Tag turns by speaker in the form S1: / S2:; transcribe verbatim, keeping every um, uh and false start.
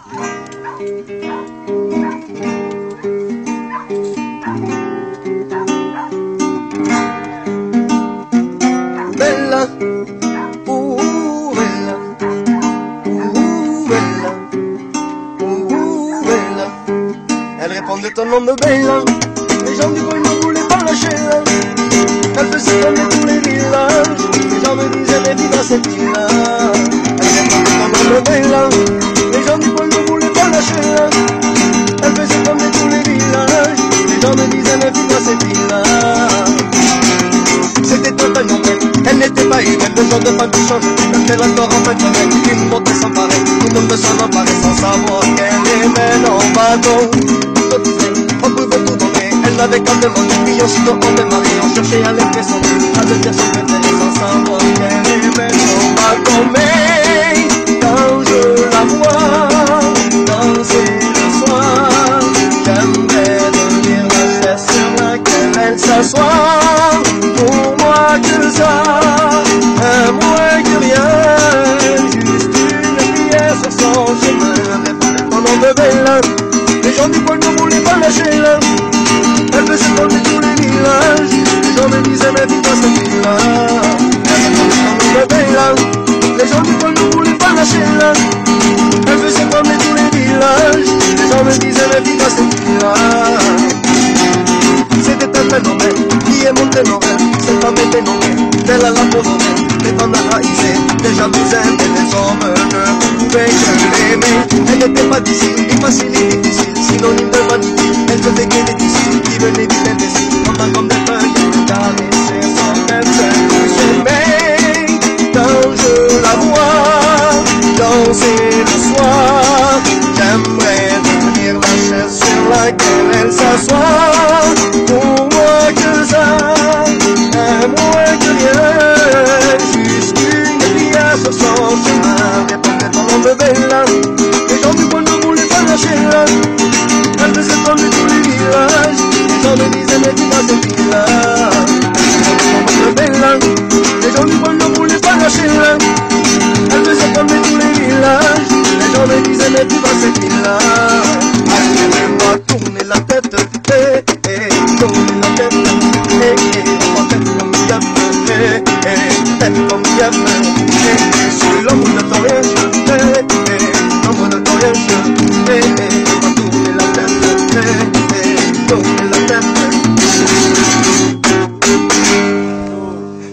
S1: Bella, uh, bella, uh, bella, uh, bella. Elle répondait au nom de Bella. Les gens du coin ne voulaient pas lâcher là. Elle faisait comme tous les villages. Les gens me disaient mais vive à cette île-là. Elle répondait au nom de Bella. Les gens du coin ne voulaient pas lâcher là. Elle faisait comme tous les villages. Les gens me disaient mais vive à cette île-là. C'était un phénomène, elle n'était pas humaine. Le genre de femme qui change, même elle encore en fin de semaine. Une beauté sans pareil, tout le monde s'en emparait sans savoir qu'elle aimait en bateau. On pouvait tout donner, elle n'avait qu'à demander. Puis aussitôt on démarrait, on cherchait à l'impressionner, à devenir son préféré sans savoir qu'elle aimait en bateau. Mais quand je la vois danser le soir, j'aimerais devenir la chaise sur laquelle elle s'assoit. Pour moi que ça, un moins que rien, juste une prière sur son chemin. Répondait au nom de Bella. Les gens du coin ne voulaient pas lâcher là. Elle faisait tomber tous les villages. Les gens me disaient mais vive à cette île-là. Elle répondait au nom de Bella. Les gens du coin ne voulaient pas lâcher là. Elle faisait tomber tous les villages. Les gens me disaient mais vive à cette île-là. C'était un phénomène qui est monté l'horaire. Cette femme était nommée, telle à la Bolloré. Les femmes la haïssaient, les jalousaient, et les hommes ne pouvaient que l'aimer. Elle n'était pas d'ici, ni facile ni difficile, synonyme de vanité. Elle faisait que des tissus qui venaient du indécis. Comme comme des feuilles, elle caressait sans même se mais quand je la vois danser le soir, j'aimerais devenir la chaise sur laquelle elle s'assoit. Pour moi que ça, un moins que rien, juste une prière sur son chemin. Répondait au nom de Bella. Les gens du coin ne voulaient pas lâcher là. Elle faisait tomber tous les villages. Les gens me disaient mais vive à cette île-là. Répondait au nom de Bella. Les gens du coin ne voulaient pas lâcher là. Elle faisait tomber tous les villages. Les gens me disaient mais vive à cette île-là. Allez-moi tourner la tête, eh, eh, tourner la tête, eh, eh, on va faire comme diable, eh, eh, faire comme diable.